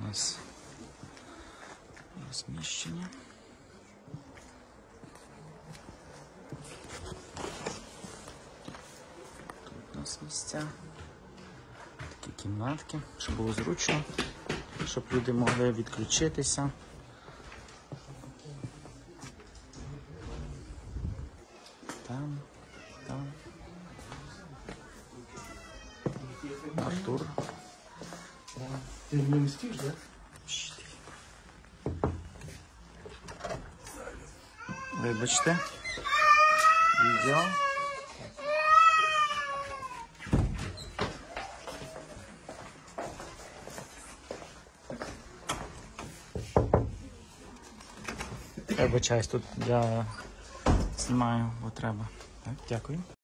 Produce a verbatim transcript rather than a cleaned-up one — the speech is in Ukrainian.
нас розміщення. Тут у нас місця, такі кімнатки, щоб було зручно, щоб люди могли відключитися. Там, там. Артур. Ти не містиш, так? Вибачте. Відео. Вибачаюсь, тут я знімаю, бо треба. Так, дякую.